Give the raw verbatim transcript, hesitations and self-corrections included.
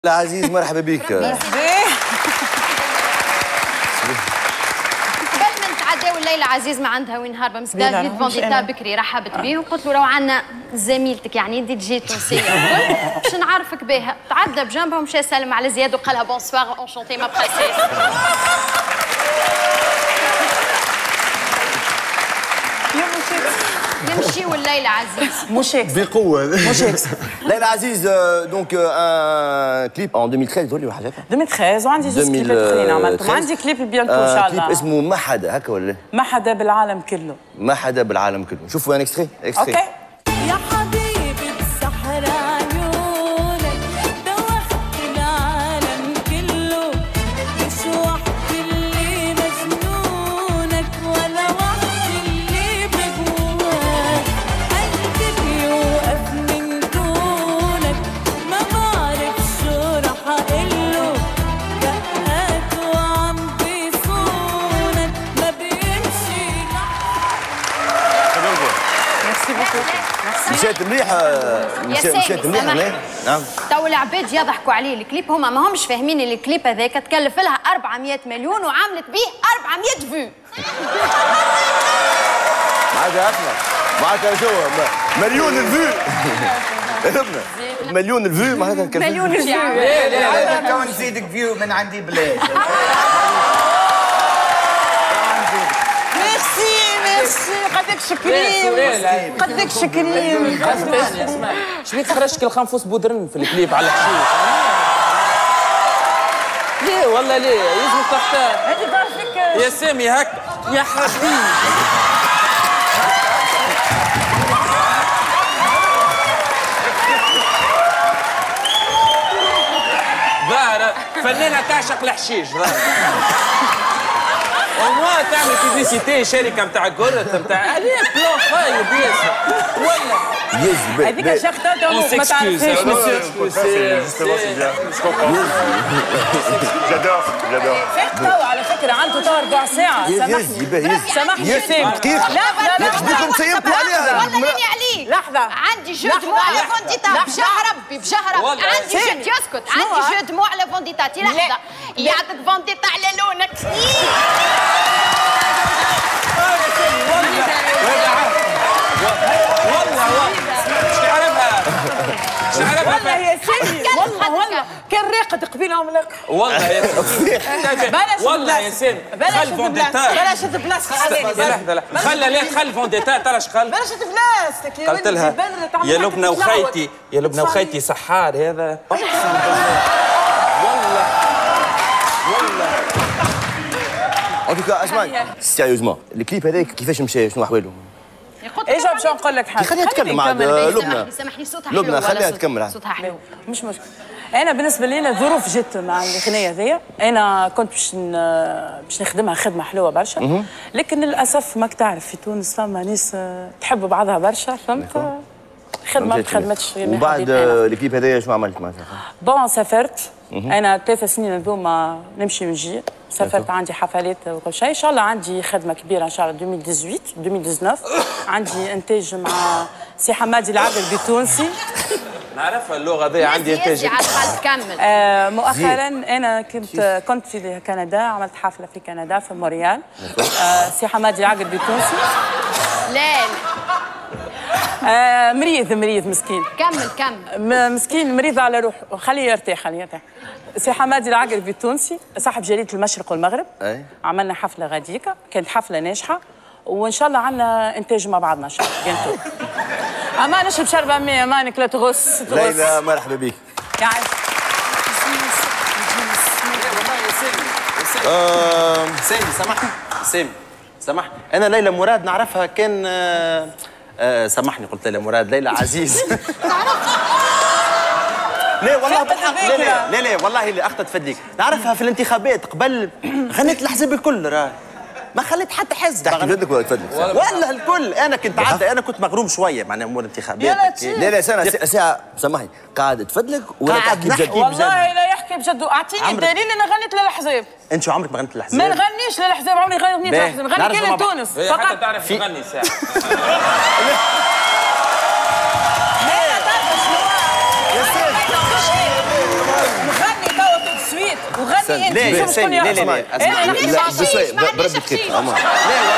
العزيز مرحبا بك. قبل ما نتعداو الليله عزيز ما عندها وين هاربه مسكين فيد فونديتا بكري رحبت بيه وقلت له راهو عندنا زميلتك يعني انت تجي تونسيه الكل باش نعرفك بها. تعدى بجنبها ومشى سلم على زياد وقال لها بونسوار اونشونتي ما بريسيس. نمشيو الليلة عزيز. موشيكس بقوة. موشيكس. ليلى عزيز دونك ان كليب ان ألفين وثلاثة ولا حاجة هكا؟ ألفين وثلاثة وعندي زوج كليبات اخرين عملتهم، عندي كليب بيانتو ان شاء الله. كليب اسمه ما حدا هكا ولا؟ ما حدا بالعالم كله. ما حدا بالعالم كله، نشوفوا ان اكستري اكستري. اوكي. يا حبيبي بسحر عيونك دوخت العالم كله، مش وحدي اللي مجنونك ولا وحدي اللي بجواك، قلبي بيوقف من دونك ما بعرف شو رح اقله، دقاته عم بيصونك ما بيمشي ميرسي بوكو. مشات مليحة مشات مليحة نعم. تو العباد يضحكوا عليه الكليب هما ما همش فاهمين اللي الكليب هذاك تكلف لها أربعمية مليون وعملت به أربعمية فيو. معناتها احنا معناتها شو مليون الفيو. مليون الفيو معناتها نكلف مليون الفيو. لا لا لا تو نزيدك فيو من عندي بلاش. ميرسي ميرسي قدك شكرين قدك شكرين. اسمعني اسمعني شبيك خرجت الخنفوس بودرن في الكليب على الحشيش؟ ليه والله ليه يلزمك تختار. هذه دار فيك يا سامي هكا يا حبيبي. ظاهرة فنانة تعشق الحشيش ظاهرة. وما تعمل بيبليسيتي شركة نتاع كرة نتاع عليه بلان خايب ياسر ولا يزبل هذيك شاختها دونك ما تعرفهاش جادور جادور فات توا على فكرة عنده توا ربع ساعة. سامحني سامحني يا سامي. دقيقة لا لا لا بدكم تسيبوا عليها. والله راني عليك. لحظة عندي جو دموع على فونديتا بجاه ربي بجاه ربي. عندي جو يسكت عندي جو دموع على فونديتاتي. لحظة يعطيك فونديتا على لونك. والله والله مش تعرفها مش تعرفها والله يا سامي والله والله كان راقد قبيلهم لك. والله يا سامي والله يا سامي خل فونديتا بلاش بلاصتك لحظة لحظة خلى ليه تخلي فونديتا ترى شخل بلاش بلاصتك قلت لها يا لبنى وخيتي يا لبنى وخيتي سحار هذا. والله والله ان توكا اسمعني سيريوزمون الكليب هذاك كيفاش مشى شنو احواله؟ ايش باش نقول لك حاجه. خليها تكمل عاد لبنى. سامحني صوتها حلو. لبنى خليها تكمل. صوتها حلو مش مشكل. انا بالنسبه لي انا ظروف جت مع الاغنيه هذيا. انا كنت باش باش نخدمها خدمه حلوه برشا لكن للاسف ماك تعرف في تونس فما ناس تحب بعضها برشا فهمت. خدمه ما تخدمتش. وبعد الكليب هذايا شنو عملت معناتها؟ بون سافرت انا ثلاث سنين هذوما نمشي ونجي. سافرت عندي حفلات وكل شيء. ان شاء الله عندي خدمه كبيره ان شاء الله ألفين وثمانية عشر ألفين وتسعطاش. عندي انتاج مع سي حمادي العقل بتونسي. نعرفها اللغه هذه عندي انتاج. تكمل. آه مؤخرا انا كنت كنت في كندا عملت حفله في كندا في مونريال. آه سي حمادي العقل بتونسي. لا آه مريض مريض مسكين. كمل كمل. مسكين مريض على روحه خليه يرتاح خليه يرتاح. سي حمادي العقل بالتونسي صاحب جريده المشرق والمغرب. أي. عملنا حفله غاديكا كانت حفله ناجحه وان شاء الله عندنا انتاج مع بعضنا ان شاء الله بيانتو. اما نشرب شربه مية امانك لا تغص تغص. ليلى مرحبا بك. يعني سامي سامحني سامي سامحني انا ليلى مراد نعرفها كان آه آه سامحني قلت ليلى مراد ليلى عزيز. لا والله بالحق لا لا لا لا والله اللي اخطت فديك نعرفها في الانتخابات قبل غنيت الحزب الكل راه ما خليت حتى حزب. تحكي جدك ولا تفدلك؟ والله الكل انا كنت عادة انا كنت مغروم شويه معناها امور الانتخابات. لا لا سنه ساعه سامحني قاعد تفدلك ولا تحكي بجد؟ والله لا يحكي بجد. اعطيني الدليل انا غنيت للاحزاب. انت شو عمرك ما غنيت للاحزاب؟ ما نغنيش للاحزاب عمري غنيت للاحزاب نغني كان لتونس فقط. تعرف تغني ساعه. لا لا تعرف شنو وغني انت لا شوف شكون لا لا لا يغني. اسمع انا لا بس بربي تخيط لا